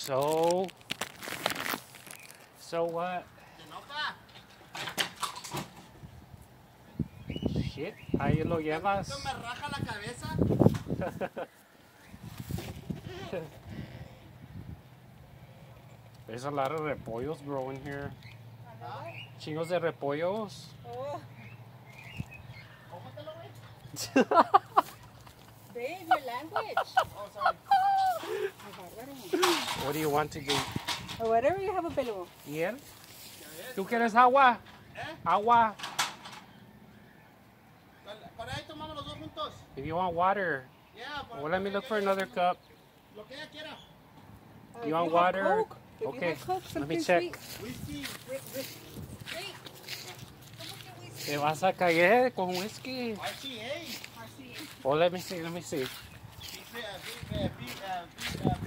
So what? Shit, ahí lo llevas. Esto me raja la cabeza. There's a lot of repollos growing here. Chingos de repollos. Oh, Cómetelo, güey. babe, your language. Oh, sorry. What do you want to do? Or whatever you have available. ¿Y él? ¿Tú quieres agua? Agua. Para ahí tomamos los dos juntos. If you want water. Yeah, Well, let me look for another cup. Lo que ella quiera. You want If you have water? Coke, if Okay, you have Coke, let something me check. sweet. Whisky. Te vas a caer con whisky. RCA. Oh, let me see. Big